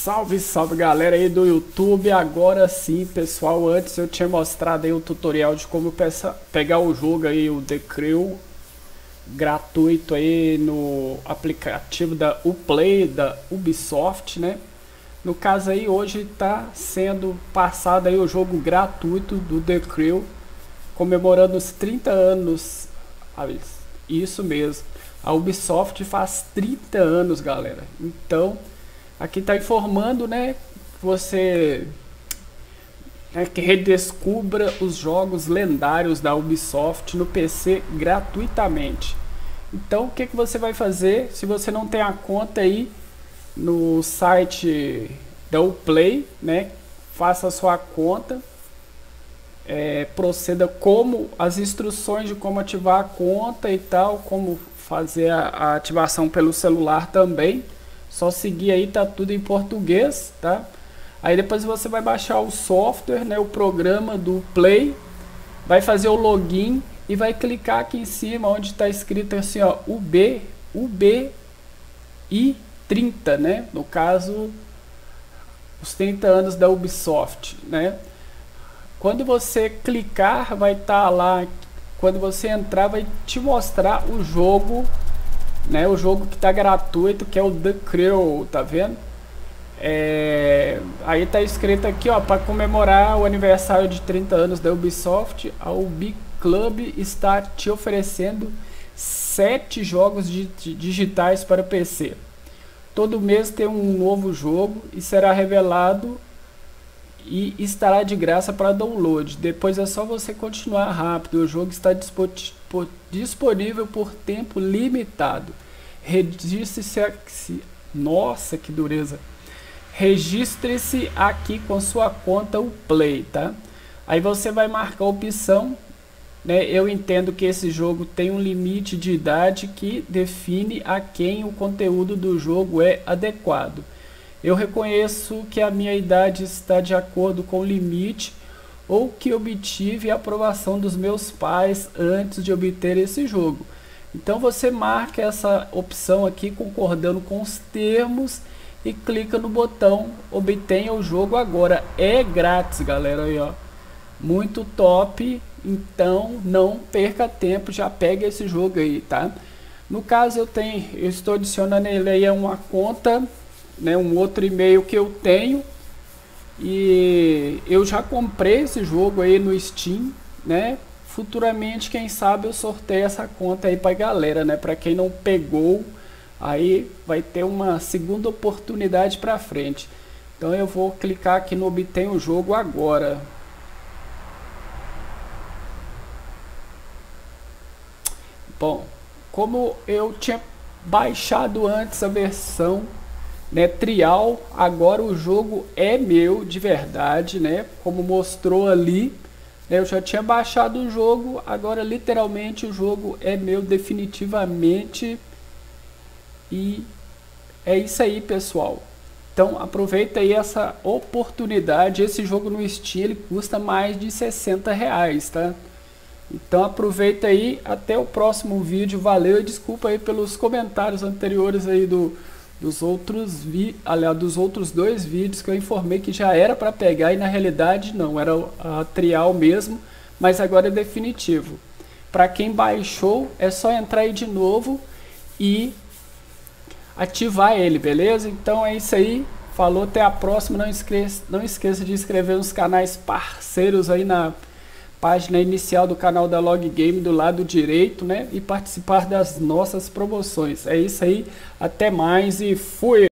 Salve, salve galera aí do YouTube. Agora sim, pessoal, antes eu tinha mostrado aí o tutorial de como pegar o jogo aí, o The Crew, gratuito aí no aplicativo da Uplay, da Ubisoft, né? No caso aí, hoje tá sendo passado aí o jogo gratuito do The Crew, comemorando os 30 anos. Isso mesmo, a Ubisoft faz 30 anos, galera. Então aqui tá informando, né, você que redescubra os jogos lendários da Ubisoft no PC gratuitamente. Então o que você vai fazer se você não tem a conta aí no site da Uplay, né? Faça a sua conta, proceda como as instruções de como ativar a conta e tal, como fazer a ativação pelo celular também. Só seguir aí, tá tudo em português, tá? Aí depois você vai baixar o software, né, o programa do Play, vai fazer o login e vai clicar aqui em cima onde está escrito assim, ó, UBI 30, né? No caso, os 30 anos da Ubisoft, né? Quando você clicar, vai estar lá, quando você entrar, vai te mostrar o jogo, né, o jogo que está gratuito, que é o The Crew, tá vendo? Aí tá escrito aqui, ó, para comemorar o aniversário de 30 anos da Ubisoft, a Ubi Club está te oferecendo 7 jogos digitais para PC. Todo mês tem um novo jogo e será revelado e estará de graça para download. Depois é só você continuar rápido. O jogo está disponível por tempo limitado. Registre-se. Nossa, que dureza! Registre-se aqui com sua conta Uplay, tá? Aí você vai marcar a opção, né? Eu entendo que esse jogo tem um limite de idade que define a quem o conteúdo do jogo é adequado. Eu reconheço que a minha idade está de acordo com o limite ou que obtive a aprovação dos meus pais antes de obter esse jogo. Então você marca essa opção aqui concordando com os termos e clica no botão obtenha o jogo agora. É grátis, galera, aí, ó. Muito top. Então não perca tempo, já pega esse jogo aí, tá? No caso eu estou adicionando ele aí a uma conta, né, um outro e-mail que eu tenho, e eu já comprei esse jogo aí no Steam, né? Futuramente, quem sabe eu sorteio essa conta aí pra galera, né? Para quem não pegou, aí vai ter uma segunda oportunidade pra frente. Então eu vou clicar aqui no obter o jogo agora. Bom, como eu tinha baixado antes a versão, né, trial, agora o jogo é meu de verdade, né? Como mostrou ali, né, eu já tinha baixado o jogo, agora literalmente o jogo é meu definitivamente. E é isso aí, pessoal. Então aproveita aí essa oportunidade. Esse jogo no Steam ele custa mais de R$60, tá? Então aproveita aí, até o próximo vídeo. Valeu e desculpa aí pelos comentários anteriores aí dos outros dois vídeos que eu informei que já era para pegar e na realidade não, era a trial mesmo, mas agora é definitivo. Para quem baixou é só entrar aí de novo e ativar ele, beleza? Então é isso aí, falou, até a próxima. Não esqueça de inscrever nos canais parceiros aí na página inicial do canal da Log Game do lado direito, né? E participar das nossas promoções. É isso aí, até mais e fui!